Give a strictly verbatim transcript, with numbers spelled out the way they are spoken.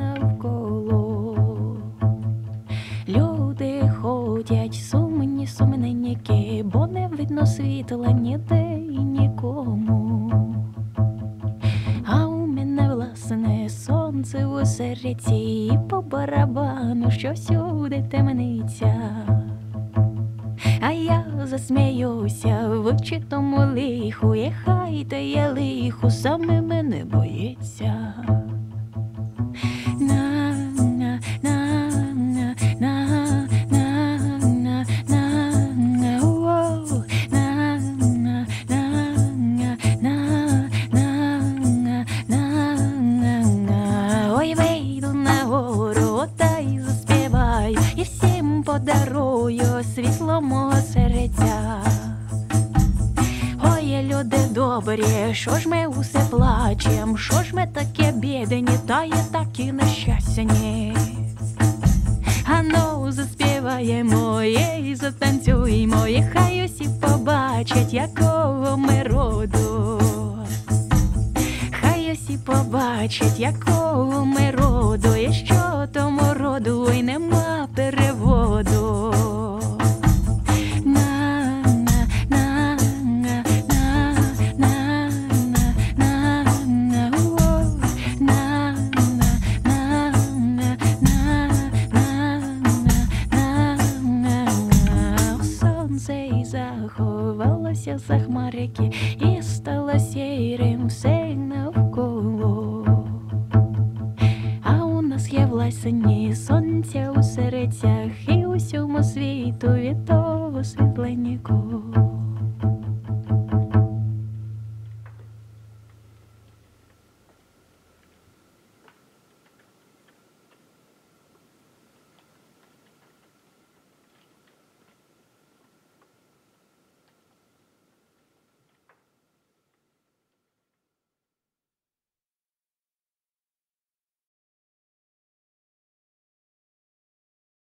навколо. Люди ходять сумні, сумненькі, бо не видно світла ніде і нікому. А у мене власне сонце у серці, і по барабану, що всюди темниця. А я засміюся в очі тому лиху, і хай дає лиху, саме мене боїться. На, на, на, на, на, на, на, на, на, воу, на, на, на, на, на, на, на, на, на, на. Ой, вийду нагору, та й заспіваю, і всім подарую світло мого серця. Ой, люди добрі, що ж ми усе плачем, що ж ми таке бідні, та є такі нещасні. Ану, заспіваємо і затанцюємо, і хай усі побачать, якого ми роду. Хай усі побачать, якого ми роду, і що тому роду й нема переводу. Заховалося за хмарики і стало сірим все навколо. А у нас є власні сонця у серцях, і усьому світу від того світленько.